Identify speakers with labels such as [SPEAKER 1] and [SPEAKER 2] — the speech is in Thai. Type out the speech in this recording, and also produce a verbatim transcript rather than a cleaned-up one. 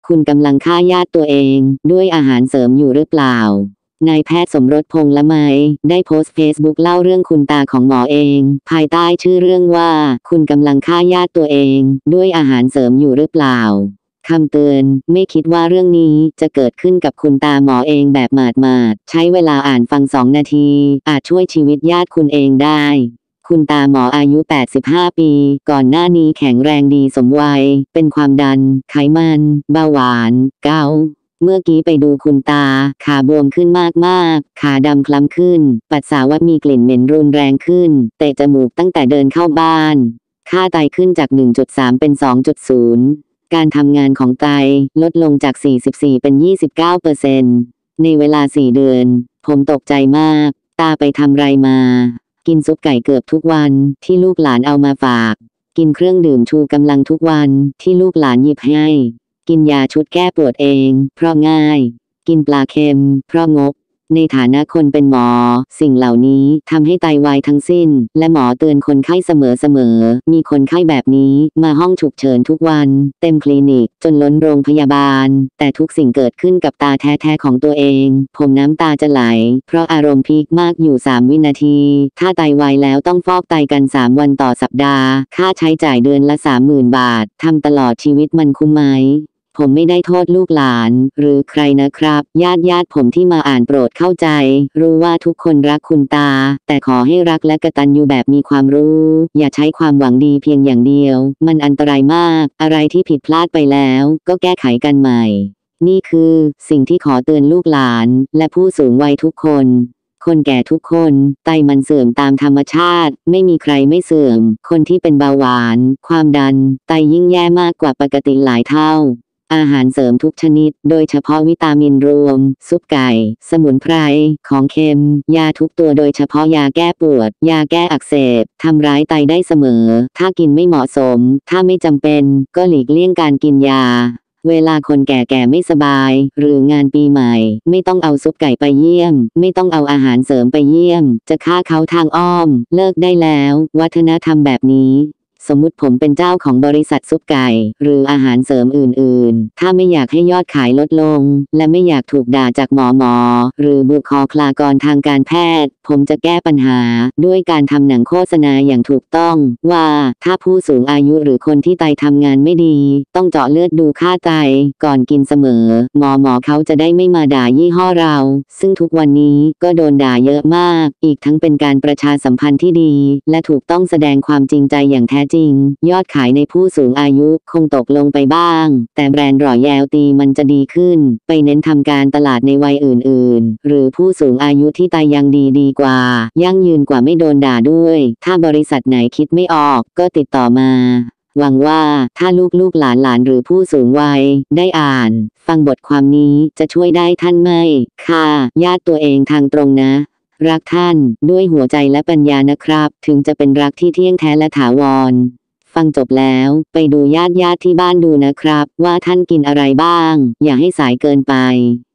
[SPEAKER 1] คุณกำลังฆ่าญาติตัวเองด้วยอาหารเสริมอยู่หรือเปล่านายแพทย์สมรสพงษ์ละไมได้โพสต์เฟซบุ๊กเล่าเรื่องคุณตาของหมอเองภายใต้ชื่อเรื่องว่าคุณกำลังฆ่าญาติตัวเองด้วยอาหารเสริมอยู่หรือเปล่าคำเตือนไม่คิดว่าเรื่องนี้จะเกิดขึ้นกับคุณตาหมอเองแบบหมาดๆใช้เวลาอ่านฟังสองนาทีอาจช่วยชีวิตญาติคุณเองได้คุณตาหมออายุแปดสิบห้าปีก่อนหน้านี้แข็งแรงดีสมวัยเป็นความดันไขมันเบาหวานเกาต์เมื่อกี้ไปดูคุณตาขาบวมขึ้นมากๆขาดำคล้ำขึ้นปัสสาวะมีกลิ่นเหม็นรุนแรงขึ้นเตะจมูกตั้งแต่เดินเข้าบ้านค่าไตขึ้นจาก หนึ่งจุดสาม เป็น สองจุดศูนย์ การทำงานของไตลดลงจาก สี่สิบสี่ เป็น ยี่สิบเก้าเปอร์เซ็นต์ ในเวลา สี่ เดือนผมตกใจมากตาไปทำไรมากินซุปไก่เกือบทุกวันที่ลูกหลานเอามาฝากกินเครื่องดื่มชูกำลังทุกวันที่ลูกหลานหยิบให้กินยาชุดแก้ปวดเองเพราะง่ายกินปลาเค็มเพราะงกในฐานะคนเป็นหมอสิ่งเหล่านี้ทำให้ไตวายทั้งสิ้นและหมอเตือนคนไข้เสมอๆมีคนไข้แบบนี้มาห้องฉุกเฉินทุกวันเต็มคลินิกจนล้นโรงพยาบาลแต่ทุกสิ่งเกิดขึ้นกับตาแท้ๆของตัวเองผมน้ำตาจะไหลเพราะอารมณ์พีคมากอยู่สามวินาทีถ้าไตวายแล้วต้องฟอกไตกันสามวันต่อสัปดาห์ค่าใช้จ่ายเดือนละ สามหมื่น บาททำตลอดชีวิตมันคุ้มไหมผมไม่ได้โทษลูกหลานหรือใครนะครับญาติญาติผมที่มาอ่านโปรดเข้าใจรู้ว่าทุกคนรักคุณตาแต่ขอให้รักและกตัญญูแบบมีความรู้อย่าใช้ความหวังดีเพียงอย่างเดียวมันอันตรายมากอะไรที่ผิดพลาดไปแล้วก็แก้ไขกันใหม่นี่คือสิ่งที่ขอเตือนลูกหลานและผู้สูงวัยทุกคนคนแก่ทุกคนไตมันเสื่อมตามธรรมชาติไม่มีใครไม่เสื่อมคนที่เป็นเบาหวานความดันไตยิ่งแย่มากกว่าปกติหลายเท่าอาหารเสริมทุกชนิดโดยเฉพาะวิตามินรวมซุปไก่สมุนไพรของเค็มยาทุกตัวโดยเฉพาะยาแก้ปวดยาแก้อักเสบทำร้ายไตได้เสมอถ้ากินไม่เหมาะสมถ้าไม่จำเป็นก็หลีกเลี่ยงการกินยาเวลาคนแก่ๆไม่สบายหรืองานปีใหม่ไม่ต้องเอาซุปไก่ไปเยี่ยมไม่ต้องเอาอาหารเสริมไปเยี่ยมจะฆ่าเขาทางอ้อมเลิกได้แล้ววัฒนธรรมแบบนี้สมมุติผมเป็นเจ้าของบริษัทซุปไก่หรืออาหารเสริมอื่นๆถ้าไม่อยากให้ยอดขายลดลงและไม่อยากถูกด่าจากหมอหมอหรือบุคลากรทางการแพทย์ผมจะแก้ปัญหาด้วยการทำหนังโฆษณาอย่างถูกต้องว่าถ้าผู้สูงอายุหรือคนที่ไตทำงานไม่ดีต้องเจาะเลือดดูค่าไตก่อนกินเสมอหมอหมอเขาจะได้ไม่มาด่ายี่ห้อเราซึ่งทุกวันนี้ก็โดนด่าเยอะมากอีกทั้งเป็นการประชาสัมพันธ์ที่ดีและถูกต้องแสดงความจริงใจอย่างแท้จริงยอดขายในผู้สูงอายุคงตกลงไปบ้างแต่แบรนด์รอยัลตีมันจะดีขึ้นไปเน้นทำการตลาดในวัยอื่นๆหรือผู้สูงอายุที่ไตยังดีดีกว่ายั่งยืนกว่าไม่โดนด่าด้วยถ้าบริษัทไหนคิดไม่ออกก็ติดต่อมาหวังว่าถ้าลูกๆหลานๆหรือผู้สูงวัยได้อ่านฟังบทความนี้จะช่วยได้ท่านไม่ฆ่าญาติตัวเองทางตรงนะรักท่านด้วยหัวใจและปัญญานะครับถึงจะเป็นรักที่เที่ยงแท้และถาวรฟังจบแล้วไปดูญาติญาติที่บ้านดูนะครับว่าท่านกินอะไรบ้างอย่าให้สายเกินไป